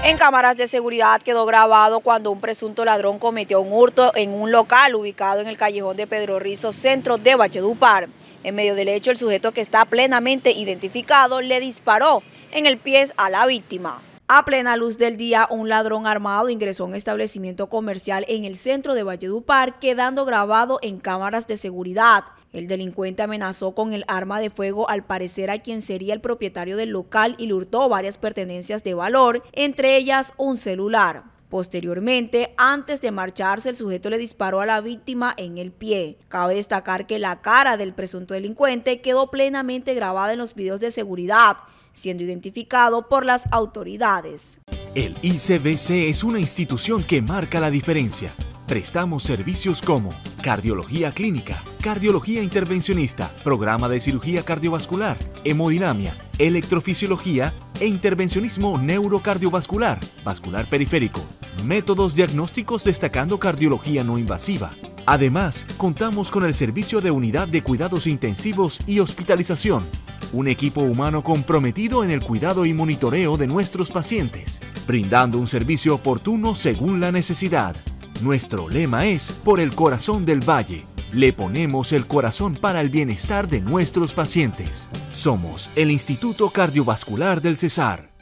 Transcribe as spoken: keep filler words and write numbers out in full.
En cámaras de seguridad quedó grabado cuando un presunto ladrón cometió un hurto en un local ubicado en el callejón de Pedro Rizo, centro de Valledupar. En medio del hecho, el sujeto, que está plenamente identificado, le disparó en el pie a la víctima. A plena luz del día, un ladrón armado ingresó a un establecimiento comercial en el centro de Valledupar, quedando grabado en cámaras de seguridad. El delincuente amenazó con el arma de fuego al parecer a quien sería el propietario del local y le hurtó varias pertenencias de valor, entre ellas un celular. Posteriormente, antes de marcharse, el sujeto le disparó a la víctima en el pie. Cabe destacar que la cara del presunto delincuente quedó plenamente grabada en los videos de seguridad, siendo identificado por las autoridades. El I C B C es una institución que marca la diferencia. Prestamos servicios como cardiología clínica, cardiología intervencionista, programa de cirugía cardiovascular, hemodinamia, electrofisiología e intervencionismo neurocardiovascular, vascular periférico, métodos diagnósticos destacando cardiología no invasiva. Además, contamos con el servicio de unidad de cuidados intensivos y hospitalización, un equipo humano comprometido en el cuidado y monitoreo de nuestros pacientes, brindando un servicio oportuno según la necesidad. Nuestro lema es por el corazón del valle. Le ponemos el corazón para el bienestar de nuestros pacientes. Somos el Instituto Cardiovascular del Cesar.